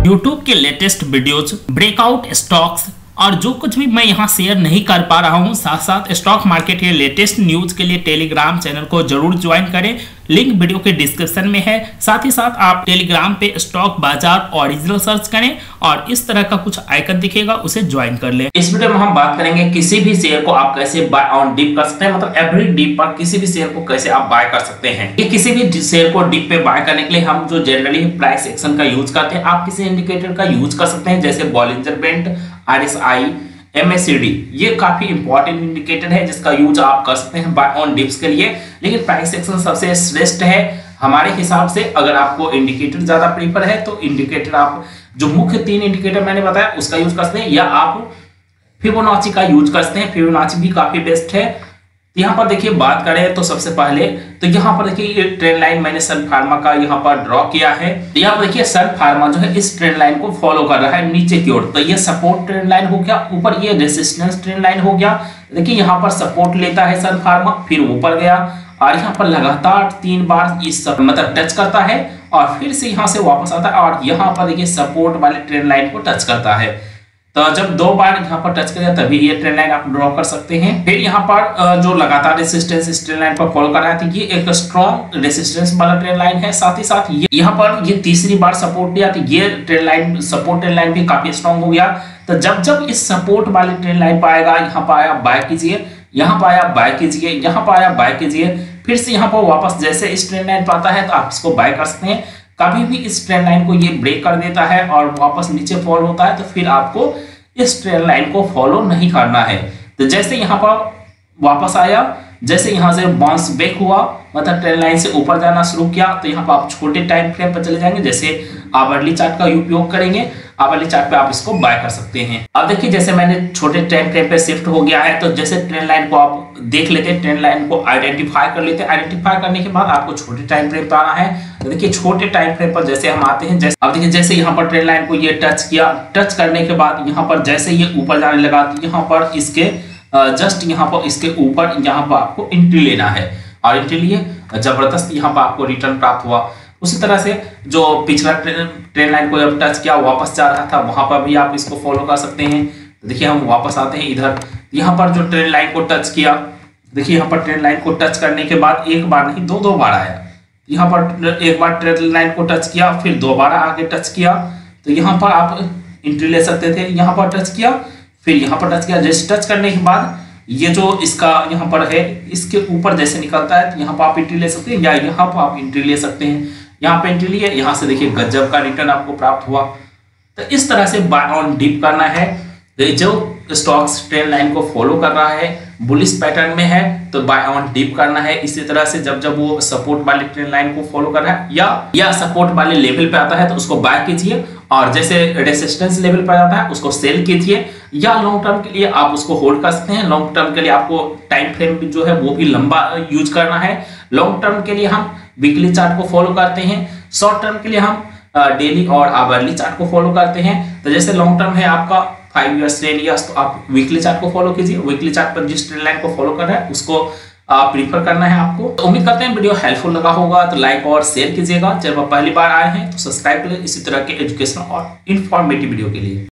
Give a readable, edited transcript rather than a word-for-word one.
YouTube के latest videos, breakout stocks और जो कुछ भी मैं यहाँ शेयर नहीं कर पा रहा हूँ, साथ साथ स्टॉक मार्केट के लेटेस्ट न्यूज के लिए टेलीग्राम चैनल को जरूर ज्वाइन करें। लिंक वीडियो के डिस्क्रिप्शन में है। साथ ही साथ आप टेलीग्राम पे स्टॉक बाजार ओरिजिनल सर्च करें और इस तरह का कुछ आइकन दिखेगा, उसे ज्वाइन कर लें। इस वीडियो में हम बात करेंगे किसी भी शेयर को आप कैसे बाय ऑन डिप कर सकते हैं, मतलब एवरी डिप पर किसी भी शेयर को कैसे आप बाय कर सकते हैं। कि किसी भी शेयर को डिप पे बाय करने के लिए हम जो जनरली प्राइस एक्शन का यूज करते हैं, आप किसी इंडिकेटर का यूज कर सकते हैं, जैसे बॉलिंजर बैंड, RSI, MACD। ये काफी इंपॉर्टेंट इंडिकेटर है जिसका यूज आप कर सकते हैं बाय ऑन डिप्स के लिए। लेकिन प्राइस एक्शन सबसे श्रेष्ठ है हमारे हिसाब से। अगर आपको इंडिकेटर ज्यादा प्रीफर है तो इंडिकेटर आप जो मुख्य 3 इंडिकेटर मैंने बताया उसका यूज कर सकते हैं, या आप फिबोनाची का यूज कर सकते हैं। फिबोनाची भी काफी बेस्ट है। यहाँ पर देखिए बात करें तो सबसे पहले तो यहाँ पर देखिए ये ट्रेंड लाइन मैंने सन फार्मा का यहाँ पर ड्रॉ किया है। यहाँ पर देखिए सन फार्मा जो है इस ट्रेंड लाइन को फॉलो कर रहा है नीचे की ओर। तो ये सपोर्ट ट्रेंड लाइन हो गया, ऊपर ये रेजिस्टेंस ट्रेंड लाइन हो गया। देखिए यहाँ पर सपोर्ट लेता है सन फार्मा, फिर ऊपर गया और यहाँ पर लगातार 3 बार इस मतलब टच करता है और फिर से यहाँ से वापस आता है और यहाँ पर देखिए सपोर्ट वाले ट्रेंड लाइन को टच करता है। तो जब 2 बार यहाँ पर टच करेगा तभी ये ट्रेंड लाइन आप ड्रॉ कर सकते हैं। फिर यहाँ पर जो लगातार रेजिस्टेंस इस ट्रेंड लाइन पर फॉलो कर रहा है, तो ये एक स्ट्रॉन्ग रेजिस्टेंस वाला ट्रेंड लाइन है। साथ ही साथ ये यहाँ पर ये तीसरी बार सपोर्ट दिया, तो ये trend line support trend line भी काफी स्ट्रॉन्ग हो गया। तो जब इस सपोर्ट वाले ट्रेंड लाइन पर आएगा, यहाँ पर आया बाय कीजिए, यहाँ पर आया बाय कीजिए, यहाँ पर आया बाय कीजिए, फिर से यहाँ पर वापस जैसे इस ट्रेंड लाइन पर आता है तो आप इसको बाय कर सकते हैं। कभी भी इस ट्रेंड लाइन को ये ब्रेक कर देता है और वापस नीचे फॉल होता है तो फिर आपको इस ट्रेंड लाइन को फॉलो नहीं करना है। तो जैसे यहाँ पर वापस आया, जैसे यहाँ से बाउंस बैक हुआ, मतलब ट्रेंड लाइन से ऊपर जाना शुरू किया, तो यहाँ पर आप छोटे टाइम फ्रेम पर चले जाएंगे। जैसे आवरली चार्ट का उपयोग करेंगे, आवरली चार्ट पे आप इसको बाय कर सकते हैं। अब देखिए जैसे मैंने छोटे टाइम फ्रेम पे शिफ्ट हो गया है, तो जैसे ट्रेंड लाइन को आप देख लेते हैं, ट्रेंड लाइन को आइडेंटिफाई कर लेते हैं। आइडेंटिफाई करने के बाद आपको छोटे टाइम फ्रेम पर आना है। तो देखिए छोटे टाइम फ्रेम पर जैसे हम आते हैं, जैसे अब देखिए जैसे यहाँ पर ट्रेंड लाइन को ये टच किया, टच करने के बाद यहाँ पर जैसे ये ऊपर जाने लगा, तो यहाँ पर इसके जस्ट यहाँ पर इसके ऊपर यहाँ पर आपको एंट्री लेना है और एंट्री लिए जबरदस्त यहाँ पर आपको रिटर्न प्राप्त हुआ। उसी तरह से जो पिछला ट्रेंड लाइन को जब टच किया वापस जा रहा था, वहां पर भी आप इसको फॉलो कर सकते हैं। तो देखिए हम वापस आते हैं इधर, यहाँ पर जो ट्रेंड लाइन को टच किया, देखिए यहाँ पर ट्रेंड लाइन को टच करने के बाद एक बार नहीं 2 बार आया। यहाँ पर एक बार ट्रेंड लाइन को टच किया, फिर दोबारा आगे टच किया, तो यहाँ पर आप एंट्री ले सकते थे। यहाँ पर टच किया, फिर यहाँ पर टच किया। जैसे टच करने के बाद ये जो इसका यहाँ पर है, इसके ऊपर जैसे निकलता है, तो यहाँ पर आप एंट्री ले सकते हैं या यहाँ पर आप एंट्री ले सकते हैं। यहाँ पे एंट्री लिए, यहाँ से देखिए गजब का रिटर्न आपको प्राप्त हुआ। तो इस तरह से बाय ऑन डिप करना है। जो स्टॉक्स ट्रेंड लाइन को फॉलो कर रहा है, बुलिश पैटर्न में है, तो बाय ऑन डिप करना है। इसी तरह से जब वो सपोर्ट वाले ट्रेंड लाइन को फॉलो कर रहा है या सपोर्ट वाले लेवल पे आता है तो उसको बाय कीजिए, और जैसे रेजिस्टेंस लेवल पर आता है उसको सेल कीजिए, या लॉन्ग टर्म के लिए आप उसको होल्ड कर सकते हैं। लॉन्ग टर्म के लिए आपको टाइम फ्रेम जो है वो भी लंबा यूज करना है। लॉन्ग टर्म के लिए हम वीकली चार्ट को फॉलो करते हैं, शॉर्ट टर्म के लिए हम डेली और आवरली चार्ट को फॉलो करते हैं। तो जैसे लॉन्ग टर्म है आपका 5 ईयर्स 10 ईयर्स, तो आप वीकली चार्ट को फॉलो कीजिए। वीकली चार्ट पर जिस ट्रेंड लाइन को फॉलो कर रहा है उसको प्रीफर करना है आपको। तो उम्मीद करते हैं वीडियो हेल्पफुल लगा होगा, तो लाइक और शेयर कीजिएगा। जब आप पहली बार आए हैं तो सब्सक्राइब करें इसी तरह के एजुकेशनल और इन्फॉर्मेटिव वीडियो के लिए।